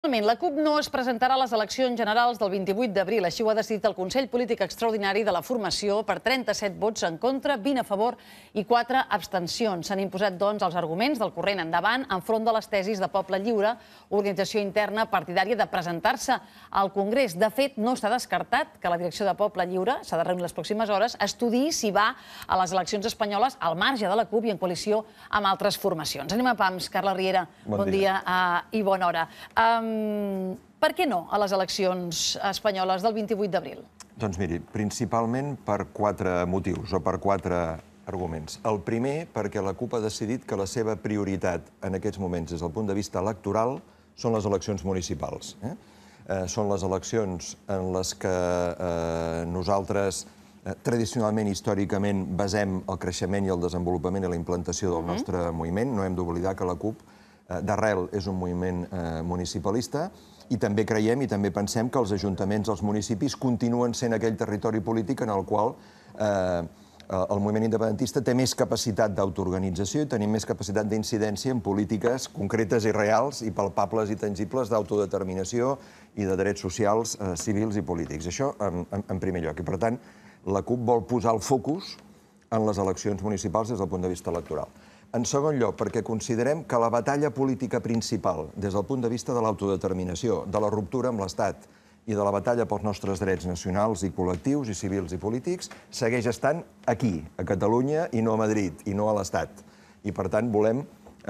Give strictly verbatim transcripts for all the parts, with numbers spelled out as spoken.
La CUP no es presentarà a les eleccions generals del vint-i-vuit d'abril. Així ho ha decidit el Consell Polític Extraordinari de la formació per trenta-set vots en contra, vint a favor i quatre abstencions. S'han imposat, doncs, els arguments del corrent endavant enfront de les tesis de Poble Lliure, organització interna partidària de presentar-se al Congrés. De fet, no està descartat que la direcció de Poble Lliure, s'ha de reunir les pròximes hores, estudiï si va a les eleccions espanyoles al marge de la CUP i en coalició amb altres formacions. Anem a pams. Carla Riera, bon dia i bona hora. Per què no a les eleccions espanyoles del vint-i-vuit d'abril? Doncs miri, principalment per quatre motius o per quatre arguments. El primer, perquè la CUP ha decidit que la seva prioritat en aquests moments des del punt de vista electoral són les eleccions municipals. Són les eleccions en les que nosaltres tradicionalment, històricament, basem el creixement i el desenvolupament i la implantació del nostre moviment. No hem d'oblidar que la CUP d'arrel és un moviment municipalista i també creiem i també pensem que els ajuntaments, els municipis, continuen sent aquell territori polític en el qual el moviment independentista té més capacitat d'autoorganització i tenim més capacitat d'incidència en polítiques concretes i reals i palpables i tangibles d'autodeterminació i de drets socials, civils i polítics. Això en primer lloc. I, per tant, la CUP vol posar el focus en les eleccions municipals des del punt de vista electoral. En segon lloc, perquè considerem que la batalla política principal, des del punt de vista de l'autodeterminació, de la ruptura amb l'Estat i de la batalla pels nostres drets nacionals i col·lectius i civils i polítics, segueix estant aquí, a Catalunya, i no a Madrid, i no a l'Estat. I, per tant, volem,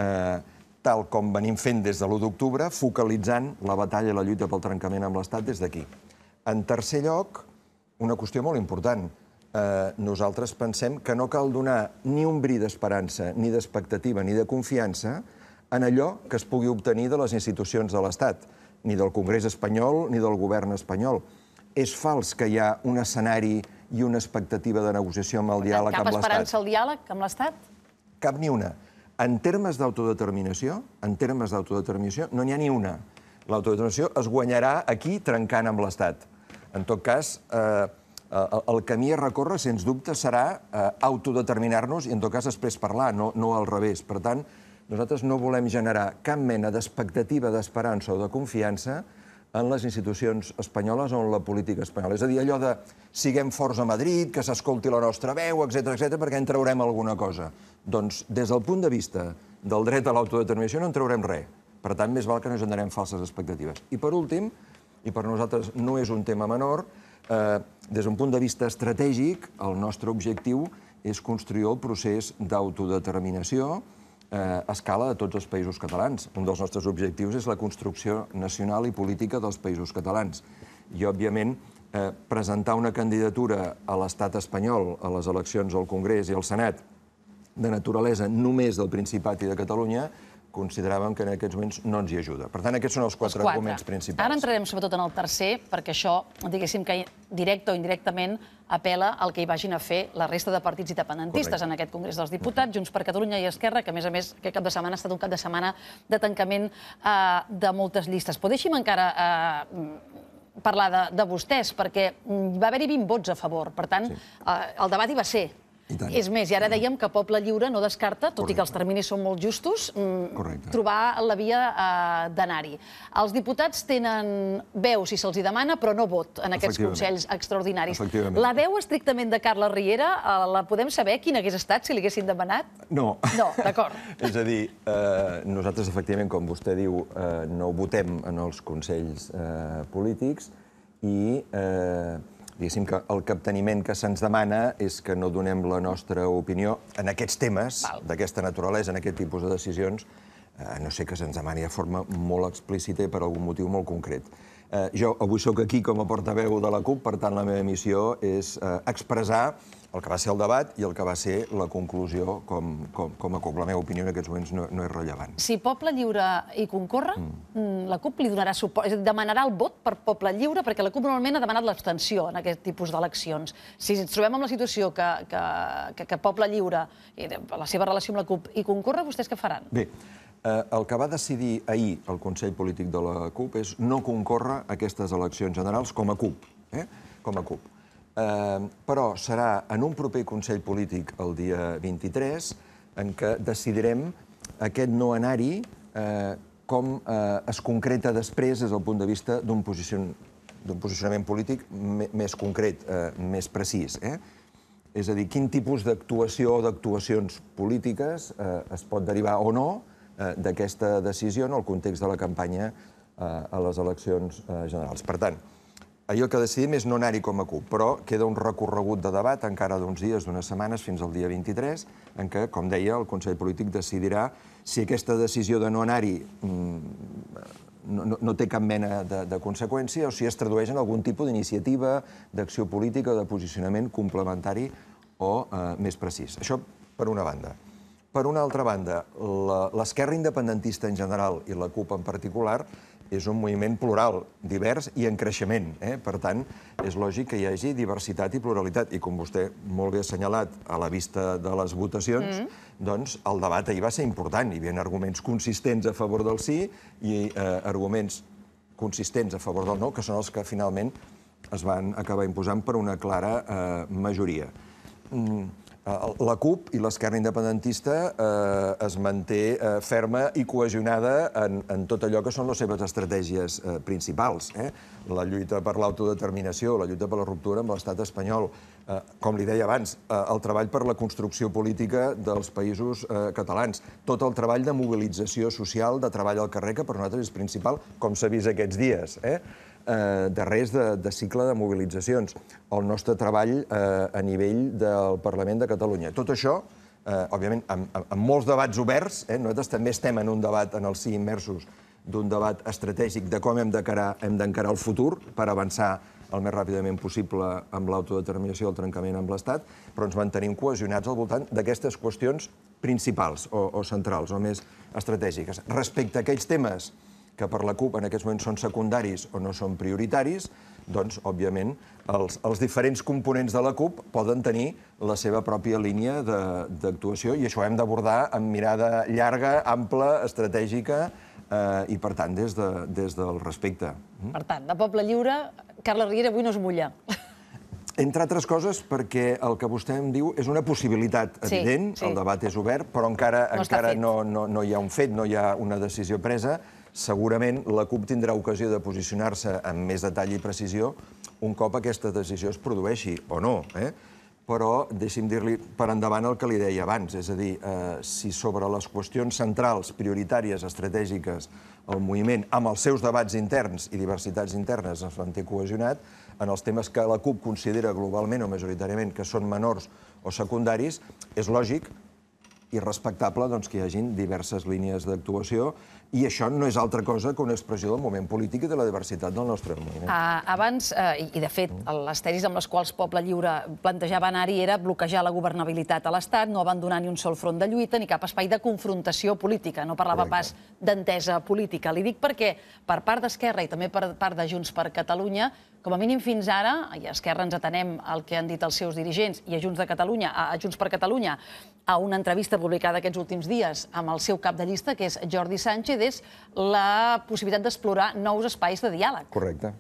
tal com venim fent des de l'u d'octubre, focalitzant la batalla i la lluita pel trencament amb l'Estat des d'aquí. En tercer lloc, una qüestió molt important. Nosaltres pensem que no cal donar ni un bri d'esperança, ni d'expectativa, ni de confiança en allò que es pugui obtenir de les institucions de l'Estat, ni del Congrés espanyol ni del govern espanyol. És fals que hi ha un escenari i una expectativa de negociació amb el diàleg amb l'Estat. Cap esperança al diàleg amb l'Estat? Cap ni una. En termes d'autodeterminació, en termes d'autodeterminació, no n'hi ha ni una. L'autodeterminació es guanyarà aquí trencant amb l'Estat. En tot cas, el camí a recórrer, sens dubte, serà autodeterminar-nos i, en tot cas, després parlar, no al revés. Per tant, nosaltres no volem generar cap mena d'expectativa, d'esperança o de confiança en les institucions espanyoles o en la política espanyola. És a dir, allò de siguem forts a Madrid, que s'escolti la nostra veu, etcètera, etcètera, perquè en traurem alguna cosa. Doncs, des del punt de vista del dret a l'autodeterminació, no en traurem res. Per tant, més val que no generem falses expectatives. I, per últim, i per nosaltres no és un tema menor, des d'un punt de vista estratègic, el nostre objectiu és construir el procés d'autodeterminació a escala de tots els països catalans. Un dels nostres objectius és la construcció nacional i política dels països catalans. I, òbviament, presentar una candidatura a l'estat espanyol, a les eleccions al Congrés i al Senat, de naturalesa només del Principat i de Catalunya, consideràvem que en aquests moments no ens hi ajuda. Per tant, aquests són els quatre arguments principals. Ara entrarem sobretot en el tercer, perquè això, diguéssim que directe o indirectament, apel·la al que hi vagin a fer la resta de partits independentistes en aquest Congrés dels Diputats, Junts per Catalunya i Esquerra, que, a més a més, aquest cap de setmana ha estat un cap de setmana de tancament de moltes llistes. Però deixi'm encara parlar de vostès, perquè va haver-hi vint vots a favor. Per tant, el debat hi va ser. És més, i ara dèiem que Poble Lliure no descarta, tot i que els terminis són molt justos, trobar la via d'anar-hi. Els diputats tenen veu si se'ls demana, però no vot en aquests consells extraordinaris. La veu estrictament de Carla Riera, la podem saber quina hagués estat si li haguessin demanat? No. No, d'acord. És a dir, nosaltres, efectivament, com vostè diu, no votem en els consells polítics i diguéssim que el capteniment que se'ns demana és que no donem la nostra opinió en aquests temes, d'aquesta naturalesa, en aquest tipus de decisions, a no ser que se'ns demani de forma molt explícita i per algun motiu molt concret. Jo avui soc aquí com a portaveu de la CUP, per tant la meva missió és expressar el que va ser el debat i el que va ser la conclusió com a CUP. La meva opinió en aquests moments no és rellevant. Si Poble Lliure hi concorre, la CUP li donarà suport, és a dir, demanarà el vot per Poble Lliure, perquè la CUP normalment ha demanat l'abstenció en aquest tipus d'eleccions. Si ens trobem amb la situació que Poble Lliure, la seva relació amb la CUP, hi concorre, vostès què faran? Bé, el que va decidir ahir el Consell Polític de la CUP és no concórrer a aquestes eleccions generals com a CUP. Com a CUP. Però serà en un proper Consell Polític el dia vint-i-tres en què decidirem aquest no anar-hi com es concreta després des del punt de vista d'un posicionament polític més concret, més precís. És a dir, quin tipus d'actuació o d'actuacions polítiques es pot derivar o no d'aquesta decisió en el context de la campanya a les eleccions generals. Per tant, ahir el que decidim és no anar-hi com a CUP, però queda un recorregut de debat encara d'uns dies, d'unes setmanes, fins al dia vint-i-tres, en què, com deia, el Consell Polític decidirà si aquesta decisió de no anar-hi no té cap mena de conseqüència o si es tradueix en algun tipus d'iniciativa, d'acció política o de posicionament complementari o més precís. Això per una banda. Per una altra banda, l'esquerra independentista en general i la CUP en particular és un moviment plural, divers i en creixement. Per tant, és lògic que hi hagi diversitat i pluralitat. I com vostè molt bé ha assenyalat a la vista de les votacions, doncs el debat ahir va ser important. Hi havia arguments consistents a favor del sí i arguments consistents a favor del no, que són els que finalment es van acabar imposant per una clara majoria. La CUP i l'esquerra independentista es manté ferma i cohesionada en tot allò que són les seves estratègies principals. La lluita per l'autodeterminació, la lluita per la ruptura amb l'estat espanyol, com li deia abans, el treball per la construcció política dels països catalans, tot el treball de mobilització social, de treball al carrer, que per nosaltres és principal, com s'ha vist aquests dies, darrers de cicle de mobilitzacions, el nostre treball a nivell del Parlament de Catalunya. Tot això, òbviament, amb molts debats oberts, nosaltres també estem en un debat, en el sí immersos, d'un debat estratègic de com hem d'encarar el futur per avançar el més ràpidament possible amb l'autodeterminació i el trencament amb l'Estat, però ens mantenim cohesionats al voltant d'aquestes qüestions principals o centrals o més estratègiques. Respecte a aquells temes que per la CUP en aquests moments són secundaris o no són prioritaris, doncs, òbviament, els diferents components de la CUP poden tenir la seva pròpia línia d'actuació i això ho hem d'abordar amb mirada llarga, ampla, estratègica i, per tant, des del respecte. Per tant, de Poble Lliure, Carles Riera avui no es mulla. Entre altres coses, perquè el que vostè em diu és una possibilitat evident, el debat és obert, però encara no hi ha un fet, no hi ha una decisió presa. Segurament la CUP tindrà ocasió de posicionar-se amb més detall i precisió un cop aquesta decisió es produeixi, o no. Però deixi'm dir-li per endavant el que li deia abans, és a dir, si sobre les qüestions centrals, prioritàries, estratègiques, el moviment, amb els seus debats interns i diversitats internes es manté cohesionat, en els temes que la CUP considera globalment o majoritàriament que són menors o secundaris, és lògic i respectable que hi hagin diverses línies d'actuació i això no és altra cosa que una expressió del moment polític i de la diversitat del nostre moviment. Abans, i de fet, les tesis amb les quals Poble Lliure plantejava anar-hi era bloquejar la governabilitat a l'Estat, no abandonar ni un sol front de lluita ni cap espai de confrontació política. No parlava pas d'entesa política. Li dic perquè per part d'Esquerra i també per part de Junts per Catalunya, com a mínim fins ara, i a Esquerra ens atenem al que han dit els seus dirigents, i a Junts de Catalunya, a Junts per Catalunya, a una entrevista publicada aquests últims dies amb el seu cap de llista, que és Jordi Sánchez, és la possibilitat d'explorar nous espais de diàleg. Correcte.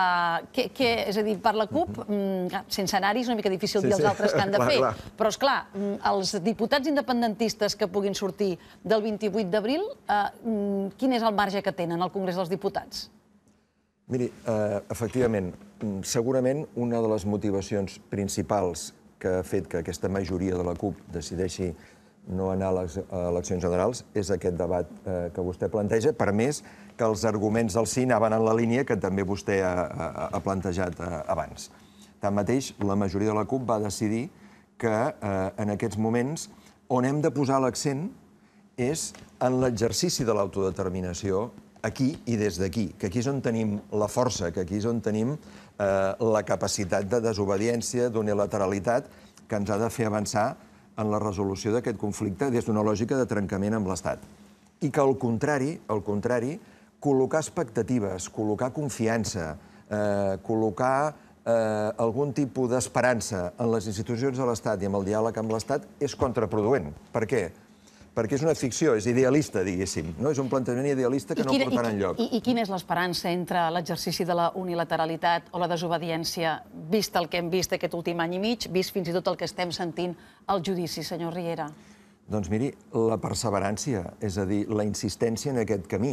És a dir, per la CUP, sense anar-hi és una mica difícil dir els altres que han de fer, però, esclar, els diputats independentistes que puguin sortir del vint-i-vuit d'abril, quin és el marge que tenen al Congrés dels Diputats? Miri, efectivament, segurament una de les motivacions principals que ha fet que aquesta majoria de la CUP decideixi no anar a les eleccions generals és aquest debat que vostè planteja, per més que els arguments del sí anaven en la línia que també vostè ha plantejat abans. Tanmateix, la majoria de la CUP va decidir que en aquests moments on hem de posar l'accent és en l'exercici de l'autodeterminació aquí i des d'aquí, que aquí és on tenim la força, que aquí és on tenim la capacitat de desobediència, d'unilateralitat, que ens ha de fer avançar en la resolució d'aquest conflicte des d'una lògica de trencament amb l'Estat. I que, al contrari, al contrari, col·locar expectatives, col·locar confiança, col·locar algun tipus d'esperança en les institucions de l'Estat i amb el diàleg amb l'Estat és contraproduent. Per què? Perquè és una ficció, és idealista, diguéssim. És un plantejament idealista que no portarà enlloc. I quina és l'esperança entre l'exercici de la unilateralitat o la desobediència, vist el que hem vist aquest últim any i mig, vist fins i tot el que estem sentint al judici, senyor Riera? Doncs miri, la perseverància, és a dir, la insistència en aquest camí.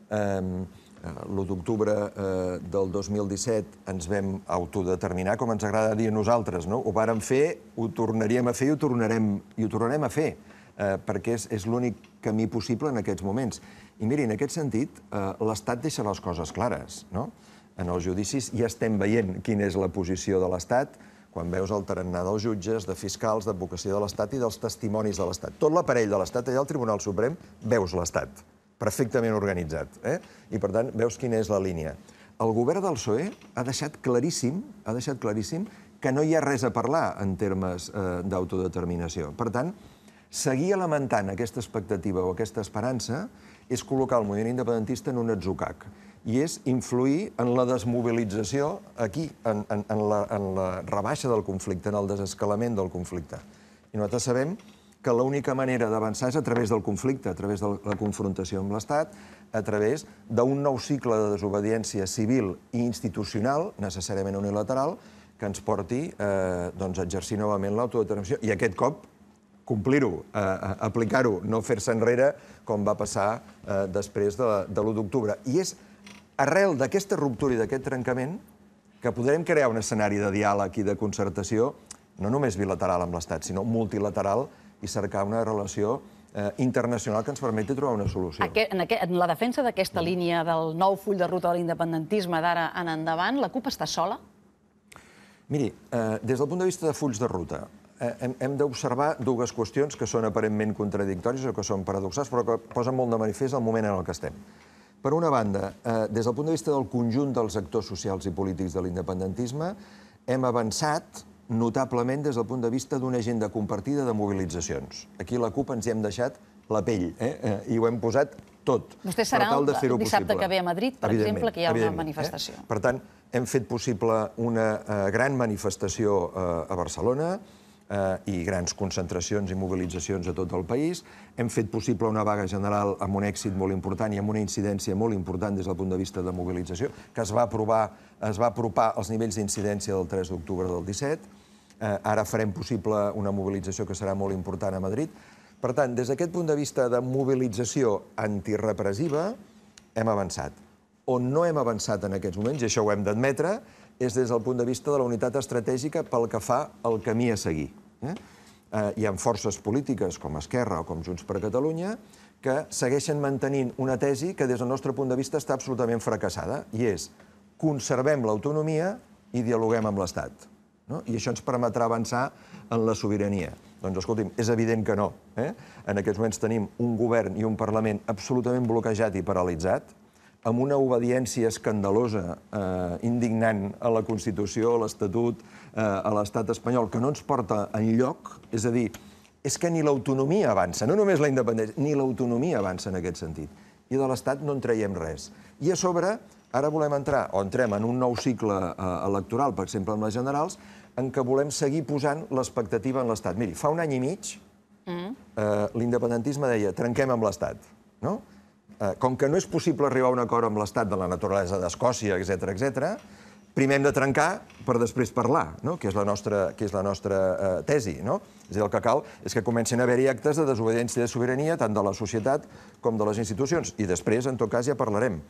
l'u d'octubre del dos mil disset ens vam autodeterminar, com ens agrada dir a nosaltres, no? Ho vàrem fer, ho tornaríem a fer i ho tornarem, i ho tornarem a fer, perquè és, és l'únic camí possible en aquests moments. I miri, en aquest sentit, l'Estat deixa les coses clares, no? En els judicis ja estem veient quina és la posició de l'Estat, quan veus el tarannà dels jutges, de fiscals, d'advocacia de l'Estat i dels testimonis de l'Estat. Tot l'aparell de l'Estat, allà al Tribunal Suprem, veus l'Estat, perfectament organitzat. I, per tant, veus quina és la línia. El govern del P S O E ha deixat claríssim, ha deixat claríssim que no hi ha res a parlar en termes d'autodeterminació. Per tant, seguir alimentant aquesta expectativa o aquesta esperança és col·locar el moviment independentista en un atzucac. I és influir en la desmobilització aquí, en, en, en, la, en la rebaixa del conflicte, en el desescalament del conflicte. I nosaltres sabem que l'única manera d'avançar és a través del conflicte, a través de la confrontació amb l'Estat, a través d'un nou cicle de desobediència civil i institucional, necessàriament unilateral, que ens porti a exercir novament l'autodeterminació. I aquest cop complir-ho, aplicar-ho, no fer-se enrere com va passar després de l'u d'octubre. I és arrel d'aquesta ruptura i d'aquest trencament que podrem crear un escenari de diàleg i de concertació no només bilateral amb l'Estat, sinó multilateral i cercar una relació internacional que ens permeti trobar una solució. En la defensa d'aquesta línia del nou full de ruta de l'independentisme d'ara en endavant, la CUP està sola? Miri, des del punt de vista de fulls de ruta, hem d'observar dues qüestions que són aparentment contradictòries o que són paradoxals, però que posen molt de manifest el moment en el que estem. Per una banda, des del punt de vista del conjunt dels actors socials i polítics de l'independentisme, hem avançat notablement des del punt de vista d'una agenda compartida de mobilitzacions. Aquí a la CUP ens hi hem deixat la pell i ho hem posat tot. Vostè serà el dissabte que ve a Madrid, per exemple, que hi ha una manifestació. Per tant, hem fet possible una gran manifestació a Barcelona i grans concentracions i mobilitzacions a tot el país. Hem fet possible una vaga general amb un èxit molt important i amb una incidència molt important des del punt de vista de mobilització, que es va aprovar, es va apropar als nivells d'incidència del tres d'octubre del disset. Ara farem possible una mobilització que serà molt important a Madrid. Per tant, des d'aquest punt de vista de mobilització antirepressiva, hem avançat. On no hem avançat en aquests moments, i això ho hem d'admetre, és des del punt de vista de la unitat estratègica pel que fa al camí a seguir. Hi ha forces polítiques com Esquerra o com Junts per Catalunya que segueixen mantenint una tesi que des del nostre punt de vista està absolutament fracassada, i és conservem l'autonomia i dialoguem amb l'Estat. I això ens permetrà avançar en la sobirania. Doncs, escolti'm, és evident que no. En aquests moments tenim un govern i un Parlament absolutament bloquejat i paralitzat, amb una obediència escandalosa, indignant a la Constitució, a l'Estatut, a l'Estat espanyol, que no ens porta enlloc. És a dir, és que ni l'autonomia avança, no només la independència, ni l'autonomia avança en aquest sentit. I de l'Estat no en traiem res. I a sobre, ara volem entrar, o entrem en un nou cicle electoral, per exemple, amb les generals, en què volem seguir posant l'expectativa en l'Estat. Miri, fa un any i mig, l'independentisme deia trenquem amb l'Estat, no? Com que no és possible arribar a un acord amb l'Estat de la naturalesa d'Escòcia, etcètera, etcètera, primer hem de trencar per després parlar, que és la nostra tesi. És a dir, el que cal és que comencin a haver-hi actes de desobediència i de sobirania, tant de la societat com de les institucions. I després, en tot cas, ja parlarem.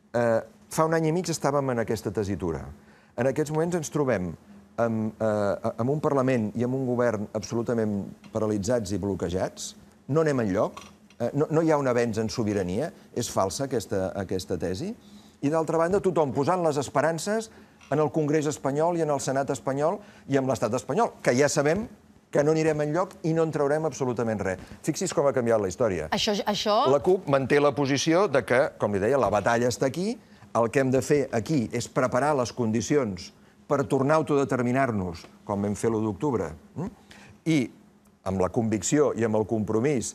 Fa un any i mig estàvem en aquesta tessitura. En aquests moments ens trobem amb un Parlament i amb un govern absolutament paralitzats i bloquejats. No anem enlloc. No hi ha un avenç en sobirania. És falsa aquesta tesi. I, d'altra banda, tothom posant les esperances en el Congrés espanyol i en el Senat espanyol i en l'Estat espanyol, que ja sabem que no anirem enlloc i no en traurem absolutament res. Fixi's com ha canviat la història. La CUP manté la posició de que, com li deia, la batalla està aquí, el que hem de fer aquí és preparar les condicions per tornar a autodeterminar-nos, com vam fer l'u d'octubre, i amb la convicció i amb el compromís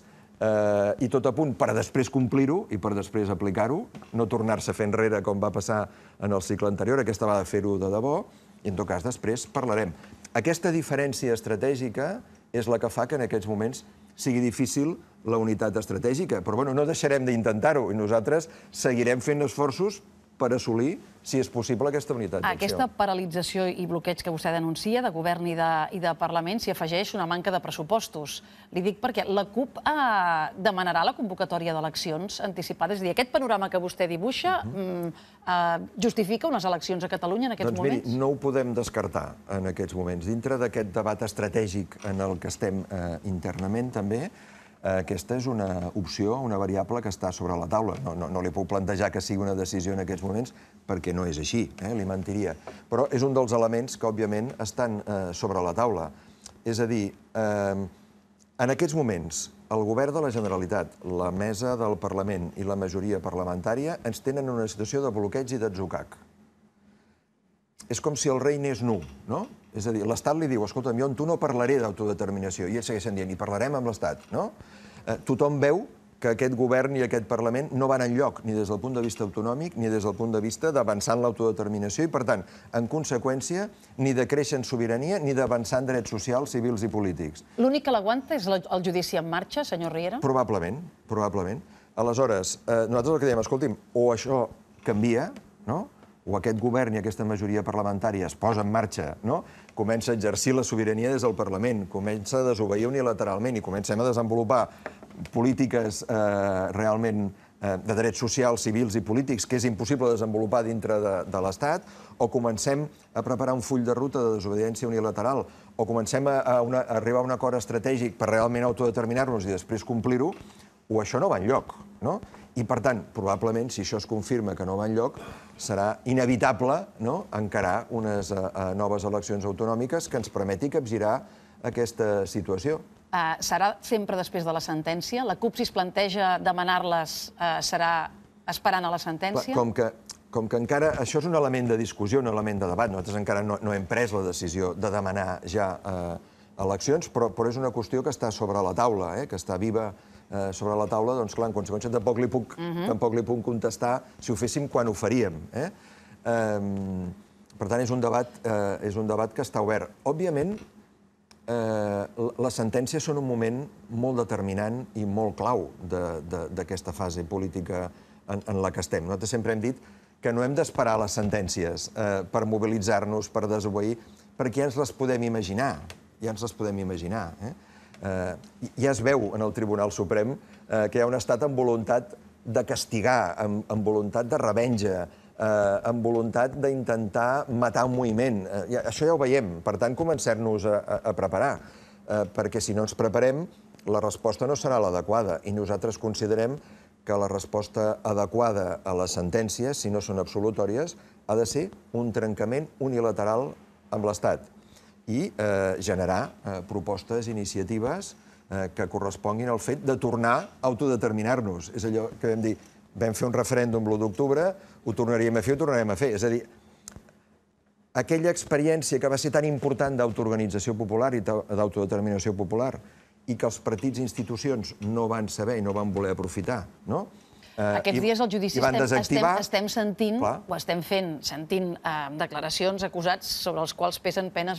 i tot a punt per després complir-ho i per després aplicar-ho, no tornar-se a fer enrere com va passar en el cicle anterior, aquesta va de fer-ho de debò, i en tot cas després parlarem. Aquesta diferència estratègica és la que fa que en aquests moments sigui difícil la unitat estratègica, però no deixarem d'intentar-ho i nosaltres seguirem fent esforços per assolir si és possible, aquesta unitat d'acció. Aquesta paralització i bloqueig que vostè denuncia de govern i de, i de Parlament s'hi afegeix una manca de pressupostos. Li dic perquè la CUP eh, demanarà la convocatòria d'eleccions anticipades. És a dir, aquest panorama que vostè dibuixa uh-huh. eh, justifica unes eleccions a Catalunya en aquests doncs, moments? Miri, no ho podem descartar en aquests moments. Dintre d'aquest debat estratègic en el que estem eh, internament, també, aquesta és una opció, una variable que està sobre la taula. No, no, no li puc plantejar que sigui una decisió en aquests moments perquè no és així, eh? Li mentiria. Però és un dels elements que, òbviament, estan eh, sobre la taula. És a dir, eh, en aquests moments, el govern de la Generalitat, la mesa del Parlament i la majoria parlamentària ens tenen en una situació de bloqueig i d'atzucac. És com si el rei n'és nu, no? És a dir, l'Estat li diu, escolta'm, jo amb tu no parlaré d'autodeterminació, i ells segueixen dient, i parlarem amb l'Estat, no? Eh, tothom veu que aquest govern i aquest Parlament no van enlloc, ni des del punt de vista autonòmic, ni des del punt de vista d'avançar en l'autodeterminació, i, per tant, en conseqüència, ni de créixer en sobirania, ni d'avançar en drets socials, civils i polítics. L'únic que l'aguanta és el judici en marxa, senyor Riera? Probablement, probablement. Aleshores, eh, nosaltres el que diem, escolti'm, o això canvia, no?, o aquest govern i aquesta majoria parlamentària es posa en marxa, no?, comença a exercir la sobirania des del Parlament, comença a desobeir unilateralment i comencem a desenvolupar polítiques eh, realment eh, de drets socials, civils i polítics que és impossible desenvolupar dintre de, de l'Estat, o comencem a preparar un full de ruta de desobediència unilateral, o comencem a, a, una, a arribar a un acord estratègic per realment autodeterminar-nos i després complir-ho, o això no va enlloc, no? I, per tant, probablement, si això es confirma que no va enlloc, serà inevitable, no?, encarar unes uh, noves eleccions autonòmiques que ens permeti capgirar aquesta situació. Uh, serà sempre després de la sentència? La CUP, si es planteja demanar-les, uh, serà esperant a la sentència? Com que, com que encara... Això és un element de discussió, un element de debat. Nosaltres encara no, no hem pres la decisió de demanar ja uh, eleccions, però, però és una qüestió que està sobre la taula, eh, que està viva Eh, sobre la taula, doncs, clar, en conseqüència, tampoc li puc, uh-huh. tampoc li puc contestar si ho féssim quan ho faríem. Eh? Eh, per tant, és un, debat, eh, és un debat que està obert. Òbviament, eh, les sentències són un moment molt determinant i molt clau d'aquesta fase política en, en la que estem. Nosaltres sempre hem dit que no hem d'esperar les sentències eh, per mobilitzar-nos, per desobeir, perquè ja ens les podem imaginar. Ja ens les podem imaginar. Eh? Uh, ja es veu en el Tribunal Suprem uh, que hi ha un estat amb voluntat de castigar, amb, amb voluntat de revenja, uh, amb voluntat d'intentar matar un moviment. Uh, ja, això ja ho veiem. Per tant, comencem-nos a, a, a preparar, uh, perquè si no ens preparem, la resposta no serà l'adequada. I nosaltres considerem que la resposta adequada a les sentències, si no són absolutòries, ha de ser un trencament unilateral amb l'Estat i eh, generar eh, propostes, iniciatives eh, que corresponguin al fet de tornar a autodeterminar-nos. És allò que vam dir, vam fer un referèndum l'u d'octubre, ho tornaríem a fer, ho tornarem a fer. És a dir, aquella experiència que va ser tan important d'autoorganització popular i d'autodeterminació popular i que els partits i institucions no van saber i no van voler aprofitar, no? Aquests dies al judici estem sentint, o estem fent, sentint declaracions acusats sobre els quals pesen penes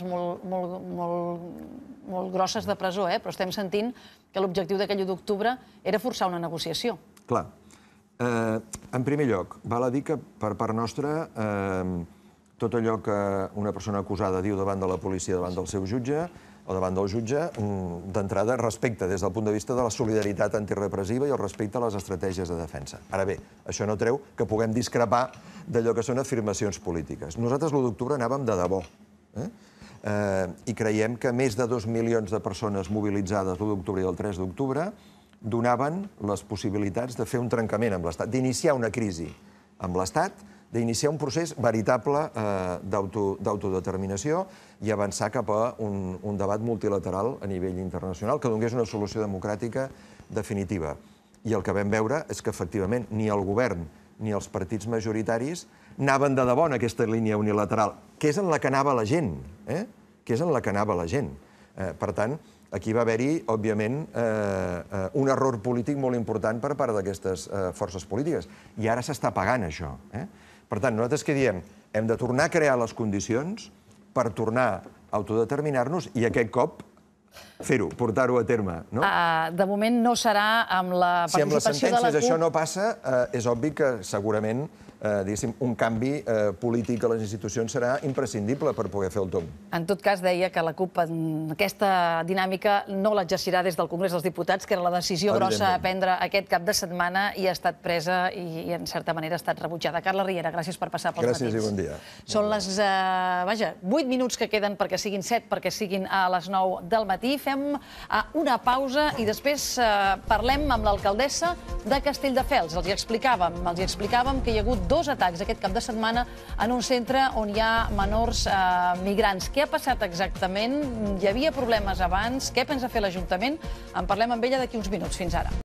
molt grosses de presó, però estem sentint que l'objectiu d'aquell u d'octubre era forçar una negociació. Clar. En primer lloc, val a dir que per part nostra tot allò que una persona acusada diu davant de la policia, davant del seu jutge, o davant del jutge, d'entrada, respecte des del punt de vista de la solidaritat antirepressiva i el respecte a les estratègies de defensa. Ara bé, això no treu que puguem discrepar d'allò que són afirmacions polítiques. Nosaltres l'u d'octubre anàvem de debò, i creiem que més de dos milions de persones mobilitzades l'u d'octubre i el tres d'octubre donaven les possibilitats de fer un trencament amb l'Estat, d'iniciar una crisi amb l'Estat, d'iniciar un procés veritable d'autodeterminació i avançar cap a un debat multilateral a nivell internacional que donés una solució democràtica definitiva. I el que vam veure és que, efectivament, ni el govern ni els partits majoritaris anaven de debò en aquesta línia unilateral, que és en la que anava la gent, que és en la que anava la gent. Per tant, aquí va haver-hi, òbviament, un error polític molt important per part d'aquestes forces polítiques. I ara s'està pagant això. Per tant, nosaltres què diem? Hem de tornar a crear les condicions per tornar a autodeterminar-nos i aquest cop fer-ho, portar-ho a terme. De moment no serà amb la participació de la CUP. Si amb les sentències això no passa, és obvi que segurament diguéssim, un canvi polític a les institucions serà imprescindible per poder fer el tomb. En tot cas, deia que la CUP aquesta dinàmica no l'exercirà des del Congrés dels Diputats, que era la decisió grossa a prendre aquest cap de setmana i ha estat presa i, en certa manera, ha estat rebutjada. Carla Riera, gràcies per passar pels matins. Gràcies i bon dia. Són les, vaja, vuit minuts que queden perquè siguin set, perquè siguin a les nou del matí. Fem una pausa i després parlem amb l'alcaldessa de Castelldefels. Els hi explicàvem, els hi explicàvem que hi ha hagut dos atacs aquest cap de setmana en un centre on hi ha menors migrants. Què ha passat exactament? Hi havia problemes abans? Què pensa fer l'Ajuntament? En parlem amb ella d'aquí uns minuts. Fins ara.